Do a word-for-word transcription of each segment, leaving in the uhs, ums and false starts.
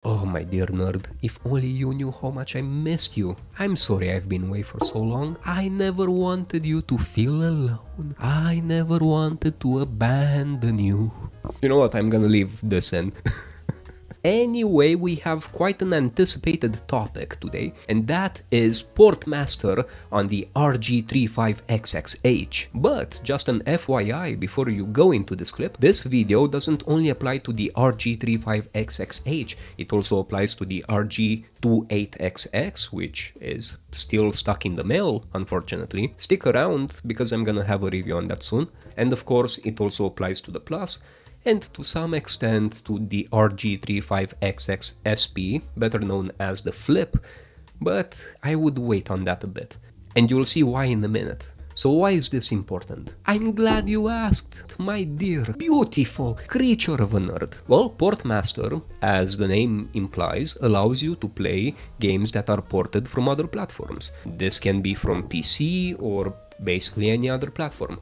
Oh my dear nerd, if only you knew how much I missed you. I'm sorry I've been away for so long. I never wanted you to feel alone. I never wanted to abandon you. You know what, I'm gonna leave this in. Anyway, we have quite an anticipated topic today, and that is PortMaster on the R G thirty-five X X H. But just an F Y I before you go into this clip, this video doesn't only apply to the R G thirty-five X X H, it also applies to the R G twenty-eight X X, which is still stuck in the mail, unfortunately. Stick around, because I'm gonna have a review on that soon. And of course, it also applies to the Plus, and to some extent to the R G thirty-five X X S P, better known as the Flip, but I would wait on that a bit. And you'll see why in a minute. So why is this important? I'm glad you asked, my dear, beautiful creature of a nerd. Well, PortMaster, as the name implies, allows you to play games that are ported from other platforms. This can be from P C or basically any other platform.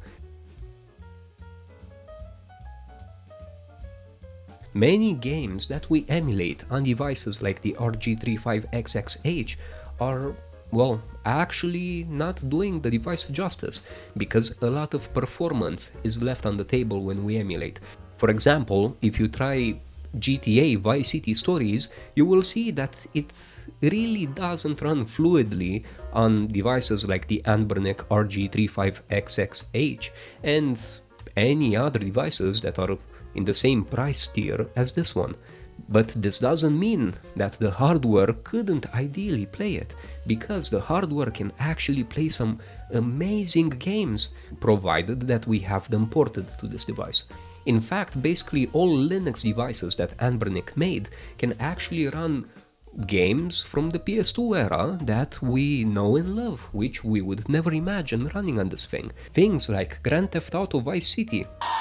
Many games that we emulate on devices like the R G thirty-five X X H are, well, actually not doing the device justice, because a lot of performance is left on the table when we emulate. For example, if you try G T A Vice City Stories, you will see that it really doesn't run fluidly on devices like the Anbernic R G thirty-five X X H and any other devices that are in the same price tier as this one. But this doesn't mean that the hardware couldn't ideally play it, because the hardware can actually play some amazing games, provided that we have them ported to this device. In fact, basically all Linux devices that Anbernic made can actually run games from the P S two era that we know and love, which we would never imagine running on this thing. Things like Grand Theft Auto Vice City,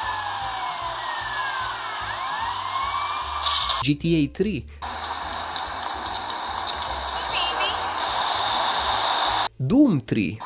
G T A three, Doom three,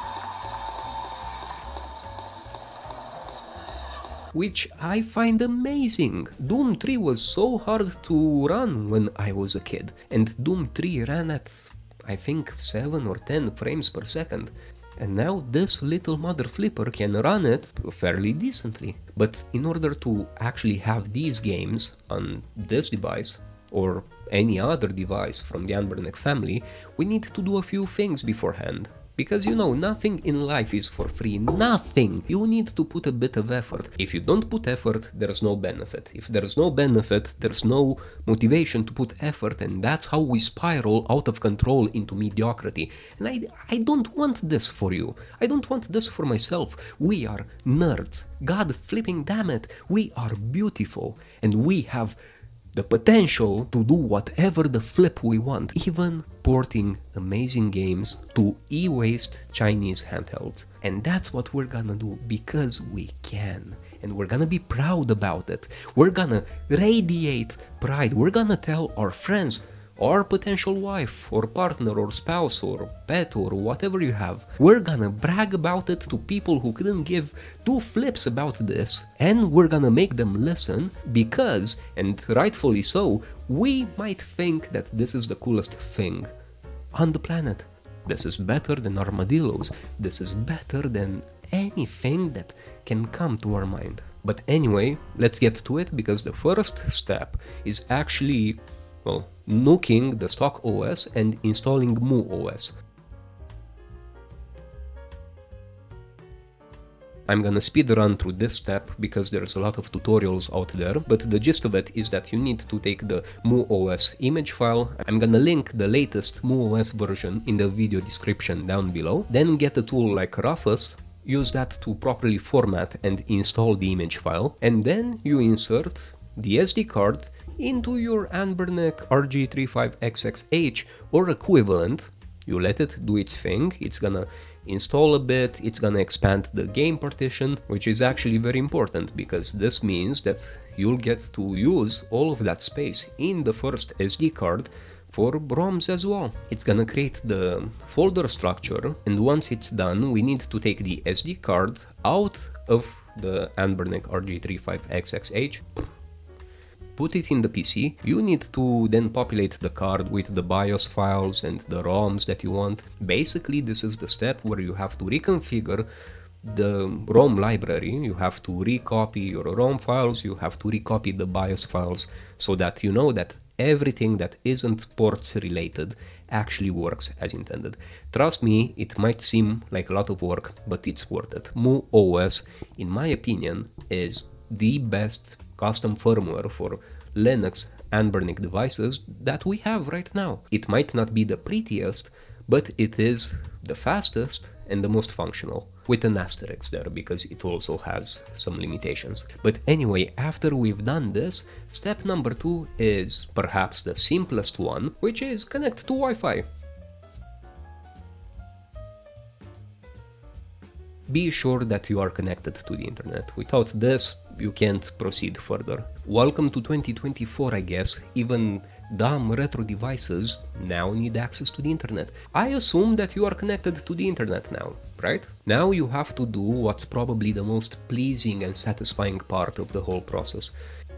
which I find amazing. Doom three was so hard to run when I was a kid, and Doom three ran at, I think, seven or ten frames per second. And now this little mother flipper can run it fairly decently. But in order to actually have these games on this device, or any other device from the Anbernic family, we need to do a few things beforehand. Because, you know, nothing in life is for free, nothing! You need to put a bit of effort. If you don't put effort, there's no benefit. If there's no benefit, there's no motivation to put effort, and that's how we spiral out of control into mediocrity. And I, I don't want this for you. I don't want this for myself. We are nerds. God flipping damn it, we are beautiful, and we have the potential to do whatever the flip we want, even porting amazing games to e-waste Chinese handhelds. And that's what we're gonna do, because we can. And we're gonna be proud about it. We're gonna radiate pride. We're gonna tell our friends, or potential wife, or partner, or spouse, or pet, or whatever you have. We're gonna brag about it to people who couldn't give two flips about this, and we're gonna make them listen, because, and rightfully so, we might think that this is the coolest thing on the planet. This is better than armadillos. This is better than anything that can come to our mind. But anyway, let's get to it, because the first step is actually, well, nuking the stock O S and installing muOS. I'm gonna speed run through this step because there's a lot of tutorials out there, but the gist of it is that you need to take the muOS image file. I'm gonna link the latest muOS version in the video description down below. Then get a tool like Rufus, use that to properly format and install the image file, and then you insert the S D card into your Anbernic R G thirty-five X X H or equivalent. You let it do its thing, it's gonna install a bit, it's gonna expand the game partition, which is actually very important, because this means that you'll get to use all of that space in the first S D card for ROMs as well. It's gonna create the folder structure, and once it's done, we need to take the S D card out of the Anbernic R G thirty-five X X H, put it in the P C. You need to then populate the card with the BIOS files and the ROMs that you want. Basically, this is the step where you have to reconfigure the ROM library. You have to recopy your ROM files, you have to recopy the BIOS files, so that you know that everything that isn't ports related actually works as intended. Trust me, it might seem like a lot of work, but it's worth it. muOS, in my opinion, is the best custom firmware for Linux Anbernic devices that we have right now. It might not be the prettiest, but it is the fastest and the most functional, with an asterisk there because it also has some limitations. But anyway, after we've done this, step number two is perhaps the simplest one, which is connect to Wi-Fi. Be sure that you are connected to the internet. Without this, you can't proceed further. Welcome to twenty twenty-four, I guess. Even dumb retro devices now need access to the internet. I assume that you are connected to the internet now, right? Now you have to do what's probably the most pleasing and satisfying part of the whole process.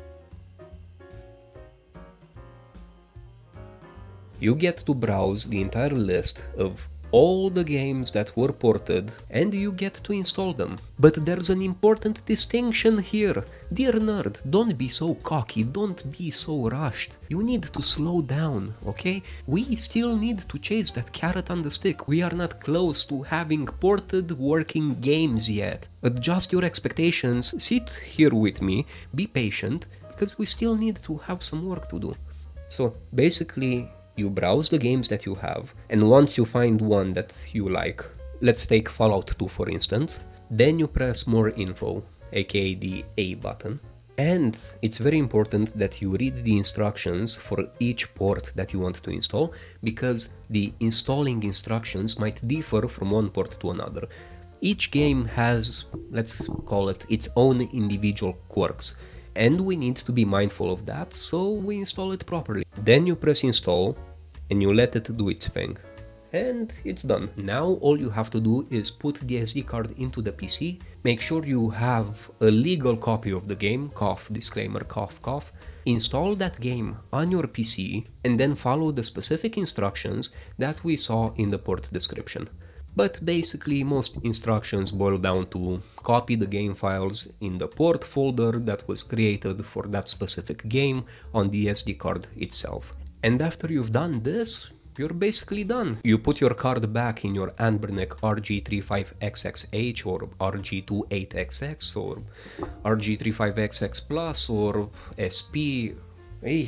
You get to browse the entire list of all the games that were ported, and you get to install them. But there's an important distinction here. Dear nerd, don't be so cocky, don't be so rushed. You need to slow down, okay? We still need to chase that carrot on the stick. We are not close to having ported working games yet. Adjust your expectations, sit here with me, be patient, because we still need to have some work to do. So basically, you browse the games that you have, and once you find one that you like, let's take Fallout two for instance, then you press more info, aka the A button. And it's very important that you read the instructions for each port that you want to install, because the installing instructions might differ from one port to another. Each game has, let's call it, its own individual quirks, and we need to be mindful of that, so we install it properly. Then you press install and you let it do its thing. And it's done. Now all you have to do is put the S D card into the P C, make sure you have a legal copy of the game, cough, disclaimer, cough, cough, install that game on your P C, and then follow the specific instructions that we saw in the port description. But basically most instructions boil down to copy the game files in the port folder that was created for that specific game on the S D card itself. And after you've done this, you're basically done. You put your card back in your Anbernic R G thirty-five X X H or R G twenty-eight X X or R G thirty-five X X Plus or S P. Hey,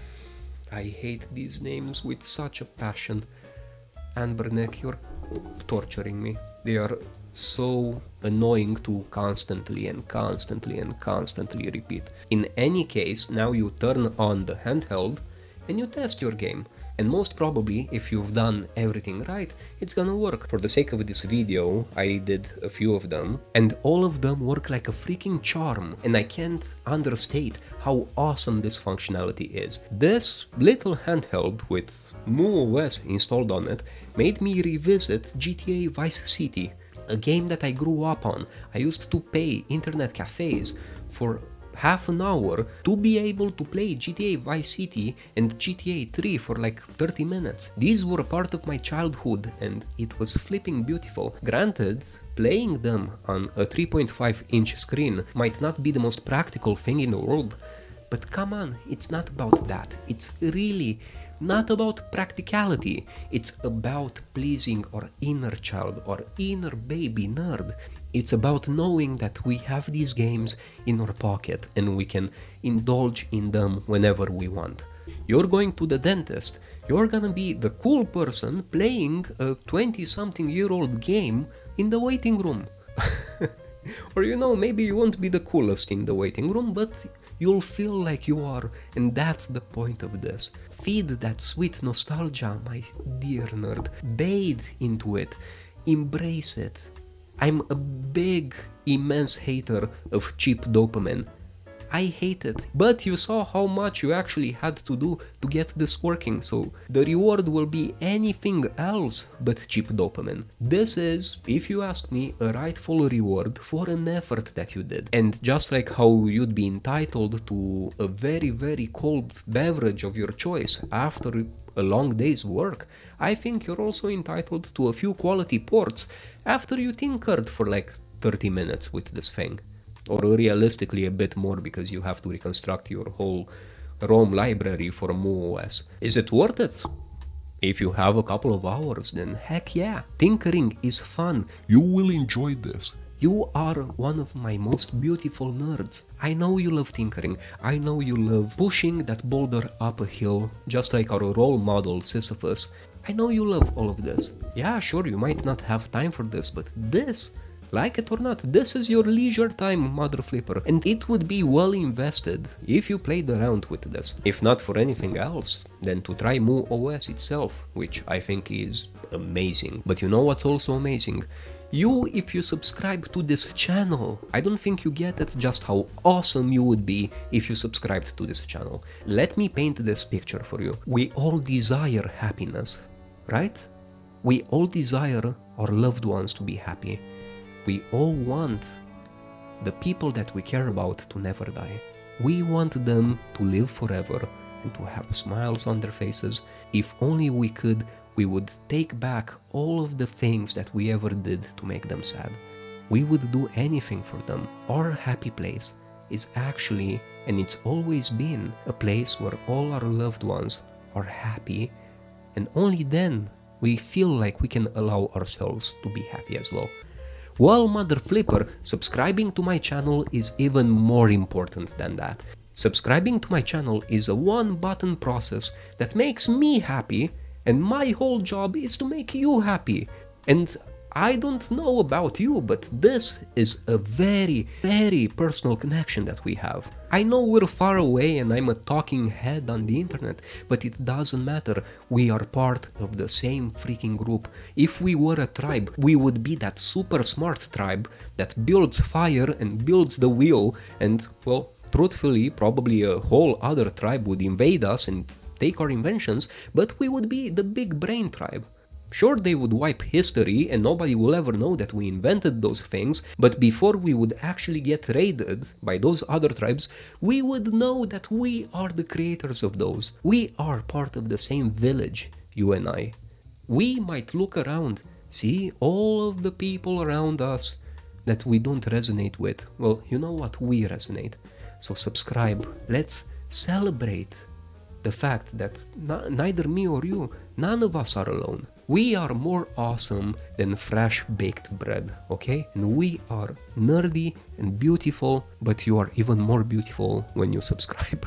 I hate these names with such a passion. Anbernic, you're torturing me. They are so annoying to constantly and constantly and constantly repeat. In any case, now you turn on the handheld and you test your game. And most probably, if you've done everything right, it's gonna work. For the sake of this video, I did a few of them, and all of them work like a freaking charm, and I can't understate how awesome this functionality is. This little handheld with muOS installed on it made me revisit G T A Vice City, a game that I grew up on. I used to pay internet cafes for half an hour to be able to play G T A Vice City and G T A three for like thirty minutes. These were part of my childhood and it was flipping beautiful. Granted, playing them on a three point five inch screen might not be the most practical thing in the world, but come on, it's not about that. It's really not about practicality. It's about pleasing our inner child, our inner baby nerd. It's about knowing that we have these games in our pocket and we can indulge in them whenever we want. You're going to the dentist, you're gonna be the cool person playing a twenty something year old game in the waiting room. Or you know, maybe you won't be the coolest in the waiting room, but you'll feel like you are, and that's the point of this. Feed that sweet nostalgia, my dear nerd. Bathe into it. Embrace it. I'm a big, immense hater of cheap dopamine. I hate it. But you saw how much you actually had to do to get this working, so the reward will be anything else but cheap dopamine. This is, if you ask me, a rightful reward for an effort that you did. And just like how you'd be entitled to a very very cold beverage of your choice after a long day's work, I think you're also entitled to a few quality ports after you tinkered for like thirty minutes with this thing. Or realistically a bit more, because you have to reconstruct your whole ROM library for muOS. Is it worth it? If you have a couple of hours, then heck yeah. Tinkering is fun. You will enjoy this. You are one of my most beautiful nerds. I know you love tinkering. I know you love pushing that boulder up a hill, just like our role model Sisyphus. I know you love all of this. Yeah, sure, you might not have time for this, but this, like it or not, this is your leisure time, mother flipper, and it would be well invested if you played around with this. If not for anything else, then to try muOS itself, which I think is amazing. But you know what's also amazing? You, if you subscribe to this channel. I don't think you get it just how awesome you would be if you subscribed to this channel. Let me paint this picture for you. We all desire happiness, right? We all desire our loved ones to be happy. We all want the people that we care about to never die. We want them to live forever and to have smiles on their faces. If only we could, we would take back all of the things that we ever did to make them sad. We would do anything for them. Our happy place is actually, and it's always been, a place where all our loved ones are happy, and only then we feel like we can allow ourselves to be happy as well. Well, mother flipper, subscribing to my channel is even more important than that. Subscribing to my channel is a one-button process that makes me happy, and my whole job is to make you happy. And I don't know about you, but this is a very, very personal connection that we have. I know we're far away and I'm a talking head on the internet, but it doesn't matter. We are part of the same freaking group. If we were a tribe, we would be that super smart tribe that builds fire and builds the wheel, and, well, truthfully, probably a whole other tribe would invade us and take our inventions, but we would be the big brain tribe. Sure, they would wipe history and nobody will ever know that we invented those things, but before we would actually get raided by those other tribes, we would know that we are the creators of those. We are part of the same village, you and I. We might look around, see all of the people around us that we don't resonate with. Well, you know what? We resonate. So subscribe. Let's celebrate the fact that neither me or you, none of us are alone. We are more awesome than fresh baked bread, okay? And we are nerdy and beautiful, but you are even more beautiful when you subscribe.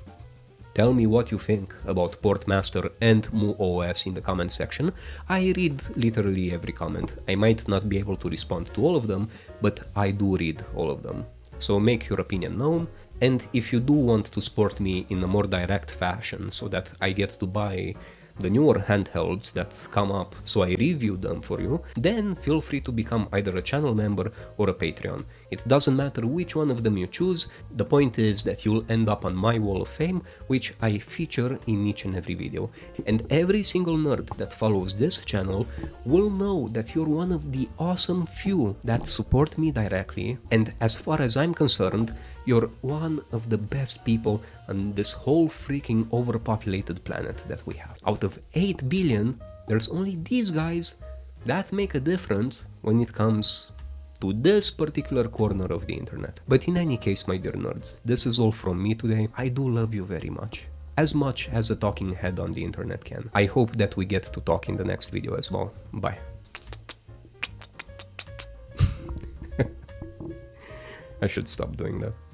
Tell me what you think about PortMaster and muOS in the comment section. I read literally every comment. I might not be able to respond to all of them, but I do read all of them. So make your opinion known, and if you do want to support me in a more direct fashion so that I get to buy the newer handhelds that come up so I review them for you, then feel free to become either a channel member or a Patreon. It doesn't matter which one of them you choose, the point is that you'll end up on my wall of fame, which I feature in each and every video. And every single nerd that follows this channel will know that you're one of the awesome few that support me directly, and as far as I'm concerned, you're one of the best people on this whole freaking overpopulated planet that we have. Out of eight billion, there's only these guys that make a difference when it comes to this particular corner of the internet. But in any case, my dear nerds, this is all from me today. I do love you very much. As much as a talking head on the internet can. I hope that we get to talk in the next video as well. Bye. I should stop doing that.